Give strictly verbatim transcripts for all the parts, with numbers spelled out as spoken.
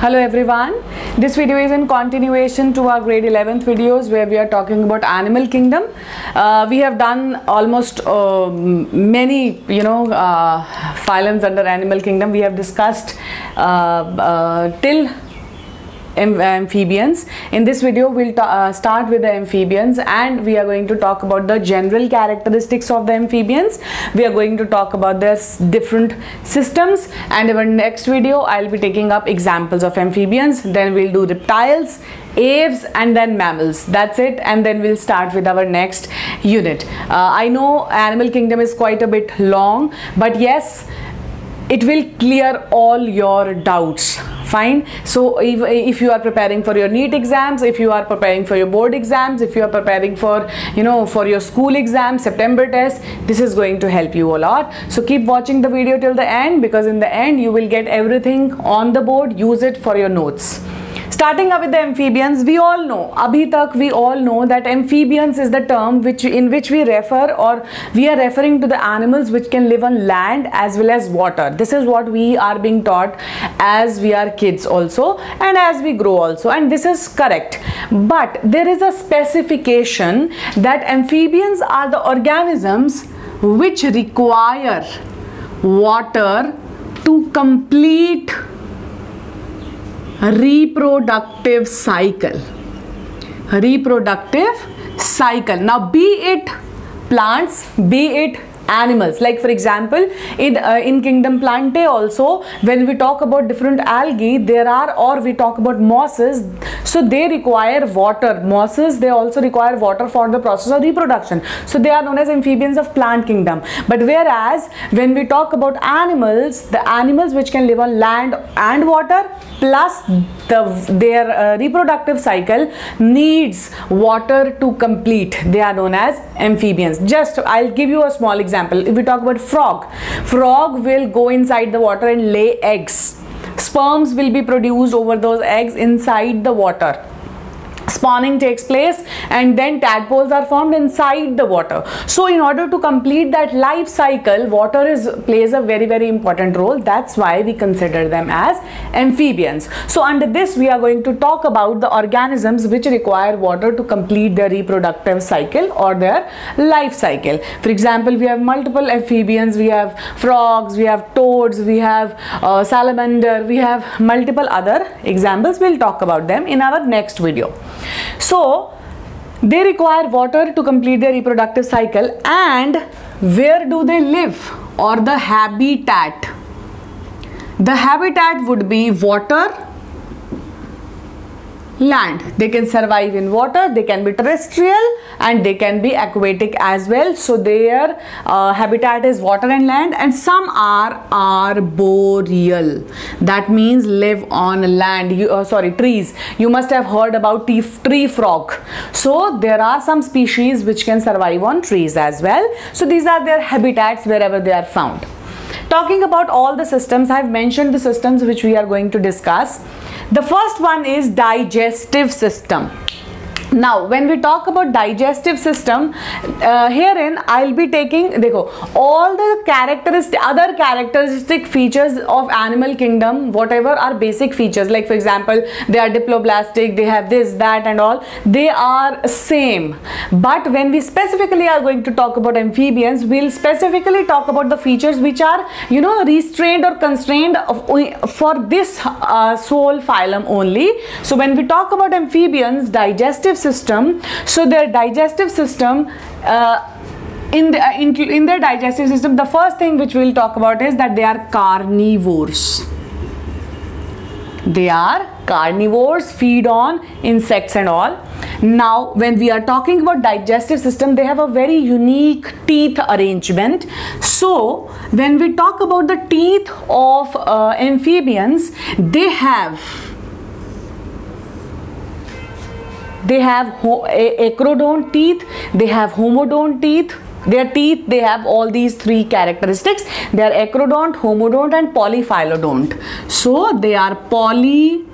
Hello everyone, this video is in continuation to our grade eleventh videos where we are talking about animal kingdom. Uh, we have done almost uh, many you know uh, phylums under animal kingdom. We have discussed uh, uh, till amphibians. In this video we'll uh, start with the amphibians, and we are going to talk about the general characteristics of the amphibians. We are going to talk about their different systems, and in our next video I'll be taking up examples of amphibians. Then we'll do reptiles, aves, and then mammals. That's it, and then we'll start with our next unit. uh, I know animal kingdom is quite a bit long, but yes, it will clear all your doubts. Fine. So if, if you are preparing for your NEET exams, if you are preparing for your board exams, if you are preparing for you know for your school exams, September test, this is going to help you a lot. So keep watching the video till the end, because in the end you will get everything on the board. Use it for your notes. Starting up with the amphibians, we all know, abhi tak we all know that amphibians is the term which in which we refer, or we are referring to the animals which can live on land as well as water. This is what we are being taught as we are kids also, and as we grow also, and this is correct. But there is a specification that amphibians are the organisms which require water to complete reproductive cycle. Reproductive cycle. Now, be it plants, be it animals. Like for example, in uh, in kingdom Plantae also, when we talk about different algae, there are, or we talk about mosses, so they require water. Mosses, they also require water for the process of reproduction, so they are known as amphibians of plant kingdom. But whereas when we talk about animals, the animals which can live on land and water, plus the their uh, reproductive cycle needs water to complete, they are known as amphibians. Just I'll give you a small example. If we talk about frog, frog will go inside the water and lay eggs. Sperms will be produced over those eggs inside the water. Spawning takes place, and then tadpoles are formed inside the water. So in order to complete that life cycle, water is plays a very very important role. That's why we consider them as amphibians. So under this we are going to talk about the organisms which require water to complete their reproductive cycle or their life cycle. For example, we have multiple amphibians. We have frogs, we have toads, we have uh, salamander, we have multiple other examples. We'll talk about them in our next video. So they require water to complete their reproductive cycle. And where do they live, or the habitat? The habitat would be water, land. They can survive in water, they can be terrestrial, and they can be aquatic as well. So their uh, habitat is water and land, and some are arboreal. That means live on land. You, uh, sorry, trees. You must have heard about tree, tree frog. So there are some species which can survive on trees as well. So these are their habitats wherever they are found. Talking about all the systems, I have mentioned the systems which we are going to discuss. The first one is digestive system. Now, when we talk about digestive system, uh, herein I'll be taking dekho, all the characteristic, other characteristic features of animal kingdom, whatever are basic features, like for example, they are diploblastic, they have this, that, and all, they are same. But when we specifically are going to talk about amphibians, we'll specifically talk about the features which are, you know, restrained or constrained of, for this uh, sole phylum only. So when we talk about amphibians, digestive system, so their digestive system, uh, in, the, uh, in, in their digestive system, the first thing which we'll talk about is that they are carnivores. They are carnivores, feed on insects and all. Now, when we are talking about digestive system, they have a very unique teeth arrangement. So, when we talk about the teeth of uh, amphibians, they have They have acrodont teeth, they have homodont teeth. Their teeth, they have all these three characteristics. They are acrodont, homodont, and polyphylodont. So they are polyphylodont.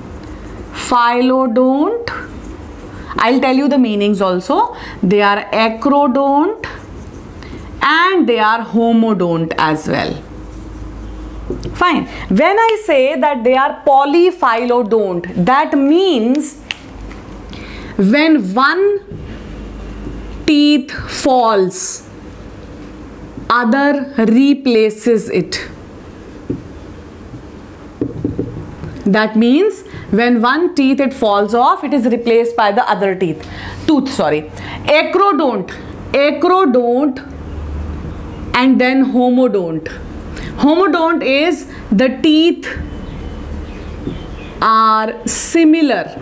I'll tell you the meanings also. They are acrodont and they are homodont as well. Fine. When I say that they are polyphylodont, that means when one teeth falls, other replaces it. That means when one teeth it falls off, it is replaced by the other teeth. Tooth, sorry. Acrodont. Acrodont and then homodont. Homodont is the teeth are similar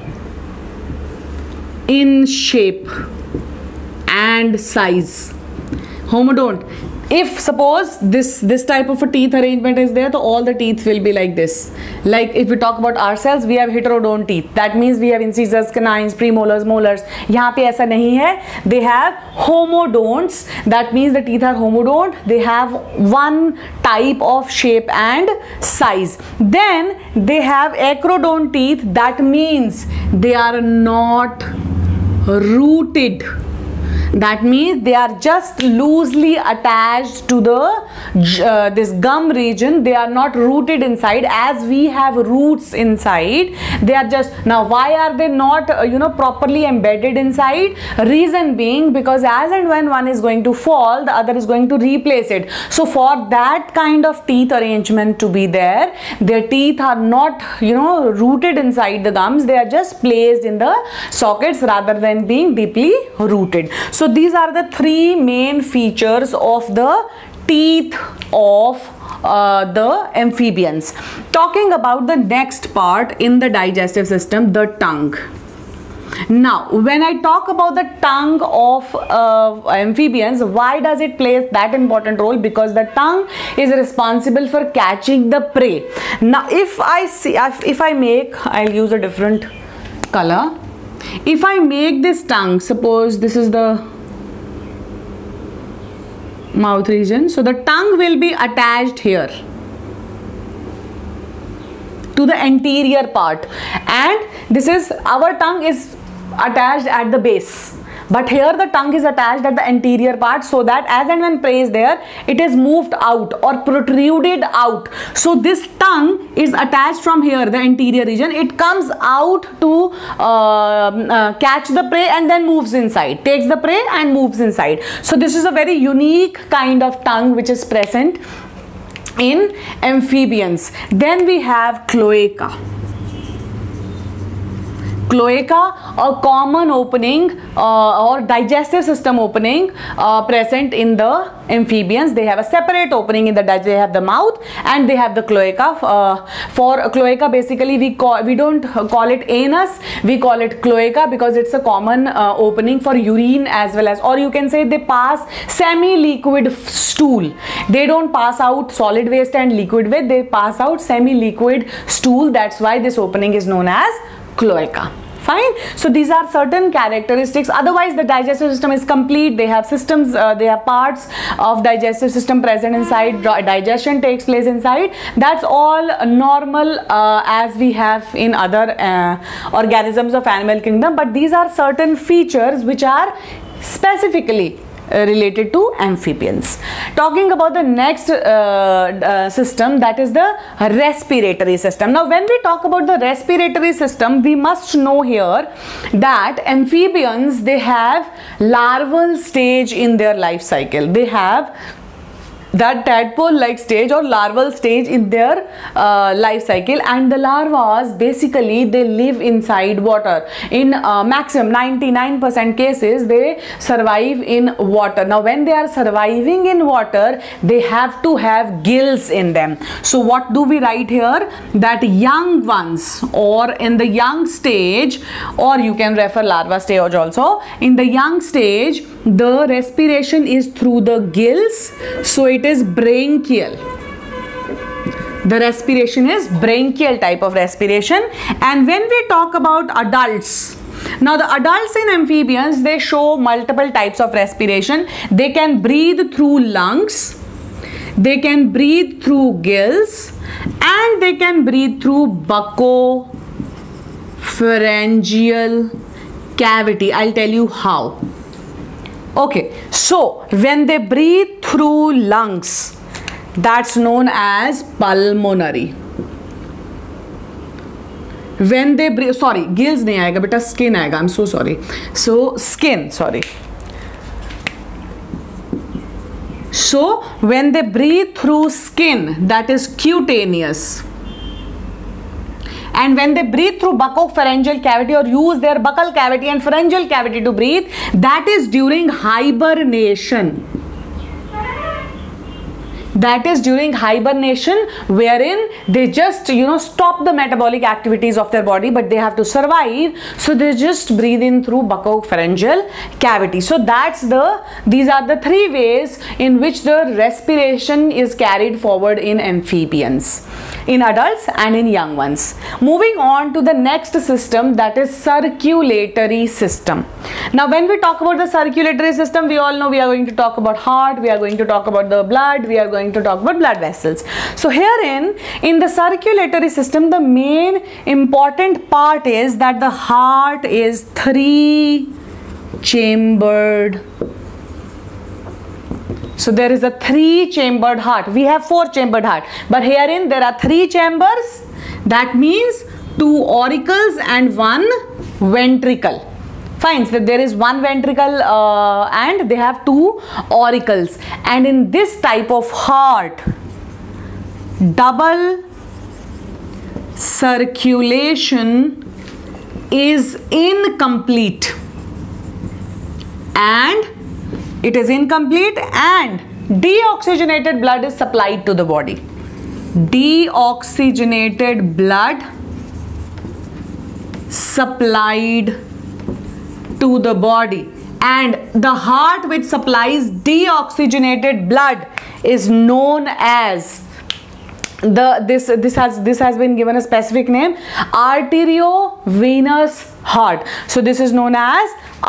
in shape and size. Homodont. If suppose this this type of a teeth arrangement is there, so all the teeth will be like this. Like if we talk about ourselves, we have heterodont teeth. That means we have incisors, canines, premolars, molars. यहाँ पे ऐसा नहीं है. They have homodonts. That means the teeth are homodont. They have one type of shape and size. Then they have acrodont teeth. That means they are not rooted. That means they are just loosely attached to the uh, this gum region. They are not rooted inside as we have roots inside. They are just, now why are they not uh, you know properly embedded inside? Reason being because as and when one is going to fall, the other is going to replace it. So for that kind of teeth arrangement to be there, their teeth are not you know rooted inside the gums. They are just placed in the sockets rather than being deeply rooted. So So these are the three main features of the teeth of uh, the amphibians. Talking about the next part in the digestive system, the tongue. Now, when I talk about the tongue of uh, amphibians, why does it play that important role? Because the tongue is responsible for catching the prey. Now, if I see, if I make, I'll use a different color. If I make this tongue, suppose this is the mouth region, so the tongue will be attached here to the anterior part, and this is, our tongue is attached at the base, but here the tongue is attached at the anterior part, so that as and when prey is there, it is moved out or protruded out. So this tongue is attached from here, the anterior region. It comes out to uh, uh, catch the prey and then moves inside, takes the prey and moves inside. So this is a very unique kind of tongue which is present in amphibians. Then we have cloaca. Cloaca, a common opening uh, or digestive system opening uh, present in the amphibians. They have a separate opening in the digestive. They have the mouth and they have the cloaca. Uh, for cloaca, basically we call we don't call it anus, we call it cloaca because it's a common uh, opening for urine as well as, or you can say they pass semi-liquid stool. They don't pass out solid waste and liquid waste. They pass out semi-liquid stool. That's why this opening is known as cloaca. Fine. So these are certain characteristics. Otherwise the digestive system is complete. They have systems, uh, they have parts of digestive system present inside. Digestion takes place inside. That's all normal uh, as we have in other uh, organisms of animal kingdom. But these are certain features which are specifically Uh, related to amphibians. Talking about the next uh, uh, system, that is the respiratory system. Now when we talk about the respiratory system, we must know here that amphibians, they have larval stage in their life cycle. They have that tadpole like stage or larval stage in their uh, life cycle, and the larvas basically they live inside water. In uh, maximum ninety-nine percent cases they survive in water. Now when they are surviving in water, they have to have gills in them. So what do we write here? That young ones, or in the young stage, or you can refer larva stage also, in the young stage the respiration is through the gills, so it is branchial. The respiration is branchial type of respiration. And when we talk about adults, now the adults in amphibians, they show multiple types of respiration. They can breathe through lungs, they can breathe through gills, and they can breathe through buccopharyngeal cavity. I'll tell you how. Okay, so when they breathe through lungs, that's known as pulmonary. When they breathe, sorry, gills nahi aayega beta, skin aayega, I'm so sorry. So skin, sorry. So when they breathe through skin, that is cutaneous. And when they breathe through buccopharyngeal cavity or use their buccal cavity and pharyngeal cavity to breathe, that is during hibernation. That is during hibernation, wherein they just, you know, stop the metabolic activities of their body, but they have to survive. So they just breathe in through buccopharyngeal cavity. So that's the, these are the three ways in which the respiration is carried forward in amphibians, in adults and in young ones. Moving on to the next system, that is circulatory system. Now when we talk about the circulatory system, we all know we are going to talk about heart, we are going to talk about the blood, we are going to talk about blood vessels. So herein, in the circulatory system, the main important part is that the heart is three chambered. So there is a three chambered heart. We have four chambered heart, but herein there are three chambers. That means two auricles and one ventricle. Fine, so there is one ventricle uh, and they have two auricles. And in this type of heart, double circulation is incomplete. And it is incomplete and deoxygenated blood is supplied to the body. Deoxygenated blood supplied to the body, and the heart which supplies deoxygenated blood is known as the this this has this has been given a specific name, arteriovenous heart. So this is known as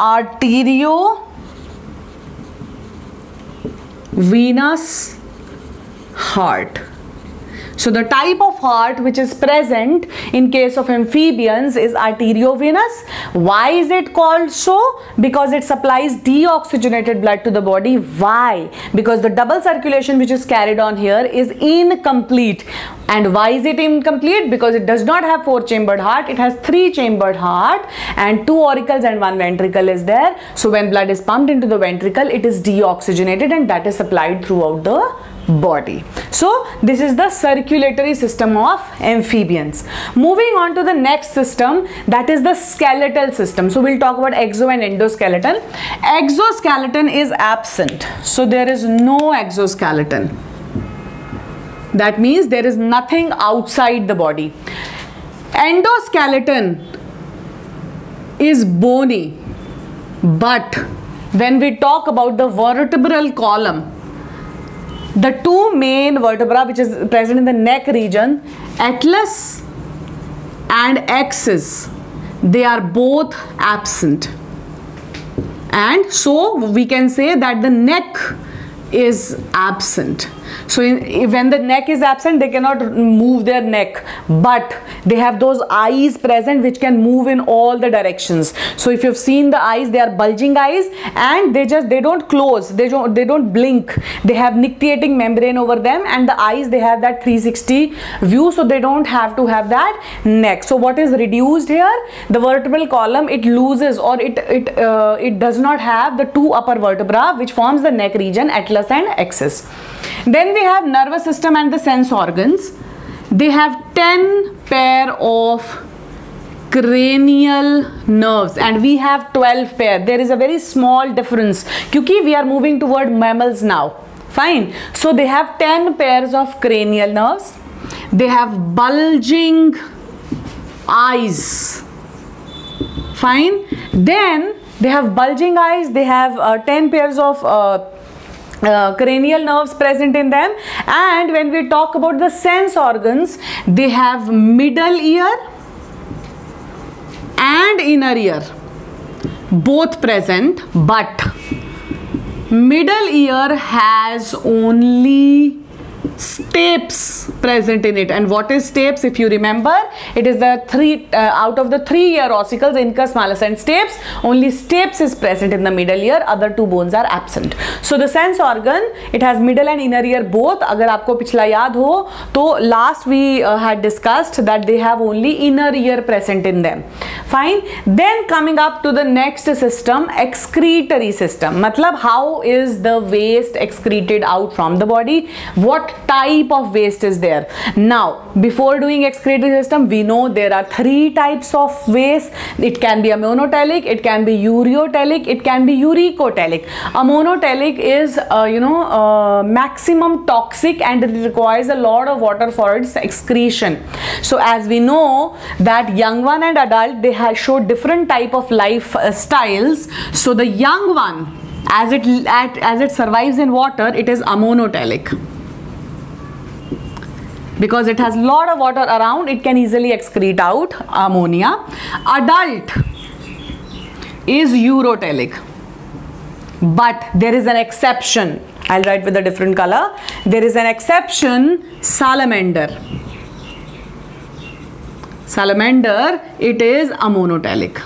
arteriovenous heart. So the type of heart which is present in case of amphibians is arteriovenous. Why is it called so? Because it supplies deoxygenated blood to the body. Why? Because the double circulation which is carried on here is incomplete. And why is it incomplete? Because it does not have four chambered heart, it has three chambered heart and two auricles and one ventricle is there. So when blood is pumped into the ventricle, it is deoxygenated and that is supplied throughout the body. So this is the circulatory system of amphibians. Moving on to the next system, that is the skeletal system. So we'll talk about exo and endoskeleton. Exoskeleton is absent, so there is no exoskeleton. That means there is nothing outside the body. Endoskeleton is bony, but when we talk about the vertebral column, the two main vertebra which is present in the neck region, atlas and axis, they are both absent. And so we can say that the neck is absent. So in, when the neck is absent, they cannot move their neck, but they have those eyes present which can move in all the directions. So if you've seen the eyes, they are bulging eyes and they just they don't close, they don't they don't blink. They have nictitating membrane over them, and the eyes, they have that three sixty view, so they don't have to have that neck. So what is reduced here? The vertebral column, it loses, or it it uh, it does not have the two upper vertebra which forms the neck region, atlas and axis. Then we have nervous system and the sense organs. They have ten pair of cranial nerves and we have twelve pair. There is a very small difference because we are moving toward mammals now. Fine. So they have ten pairs of cranial nerves. They have bulging eyes. Fine. Then they have bulging eyes. They have uh, ten pairs of uh, Uh, cranial nerves present in them. And when we talk about the sense organs, they have middle ear and inner ear both present, but middle ear has only stapes present in it. And what is stapes? If you remember, it is the three uh, out of the three ear ossicles, incus, malleus and stapes, only stapes is present in the middle ear, other two bones are absent. So the sense organ, it has middle and inner ear both. अगर आपको पिछला याद हो तो last we uh, had discussed that they have only inner ear present in them. Fine. Then coming up to the next system, excretory system. मतलब how is the waste excreted out from the body? What type of waste is there? Now, before doing excretory system, we know there are three types of waste. It can be a monotelic, it can be ureotelic, it can be uricotelic. A monotelic is, uh, you know, uh, maximum toxic and it requires a lot of water for its excretion. So as we know that young one and adult, they have showed different type of life uh, styles. So the young one, as it at, as it survives in water, it is amonotelic. Because it has lot of water around, it can easily excrete out ammonia. Adult is urotelic, but there is an exception. I'll write with a different color. There is an exception, salamander. Salamander, it is amonotelic.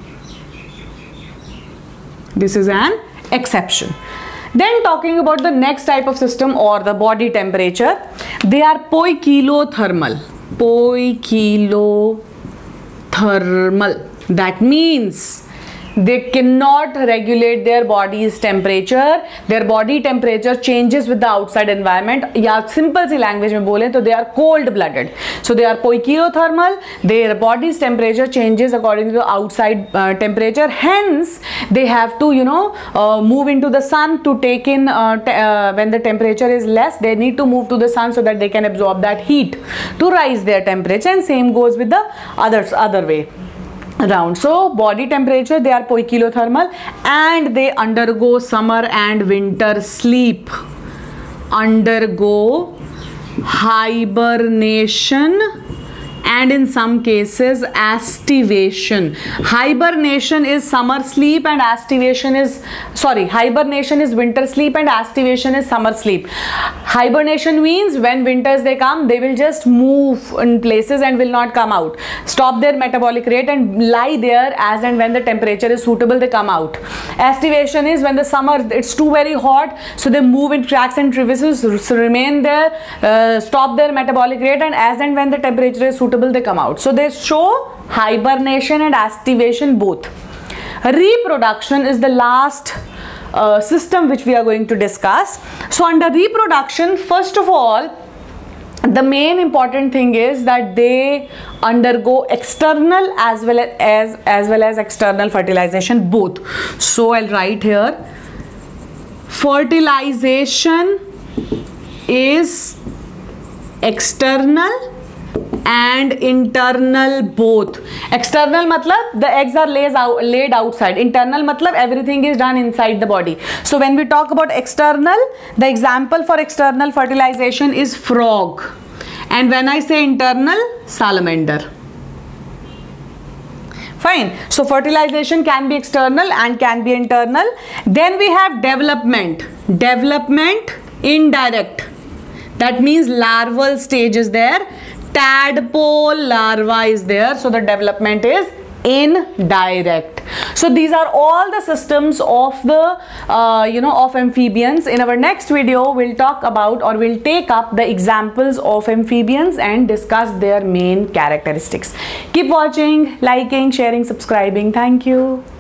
This is an exception. Then talking about the next type of system or the body temperature, they are poikilothermal. Poikilothermal. That means they cannot regulate their body's temperature. Their body temperature changes with the outside environment. या simple सी language में बोले तो they are cold blooded. So they are poikilothermal. Their body's temperature changes according to the outside uh, temperature. Hence they have to, you know, uh, move into the sun to take in uh, uh, when the temperature is less. They need to move to the sun so that they can absorb that heat to rise their temperature. And same goes with the others other way around. So body temperature, they are poikilothermal and they undergo summer and winter sleep, undergo hibernation and in some cases aestivation. Hibernation is summer sleep and aestivation is, sorry, hibernation is winter sleep and aestivation is summer sleep. Hibernation means when winters they come, they will just move in places and will not come out. Stop their metabolic rate and lie there as and when the temperature is suitable, they come out. Aestivation is when the summer, it's too very hot, so they move in cracks and crevices, so remain there, uh, stop their metabolic rate, and as and when the temperature is suitable, they come out. So they show hibernation and aestivation both. Reproduction is the last uh, system which we are going to discuss. So under reproduction, first of all, the main important thing is that they undergo external as well as as well as external fertilization both. So I'll write here, fertilization is external and internal both. External matlab the eggs are laid out, laid outside. Internal matlab everything is done inside the body. So when we talk about external, the example for external fertilization is frog, and when I say internal, salamander. Fine. So fertilization can be external and can be internal. Then we have development. Development indirect. That means larval stage is there. Tadpole larva is there, so the development is indirect. So these are all the systems of the uh, you know of amphibians. In our next video, we'll talk about or we'll take up the examples of amphibians and discuss their main characteristics. Keep watching, liking, sharing, subscribing. Thank you.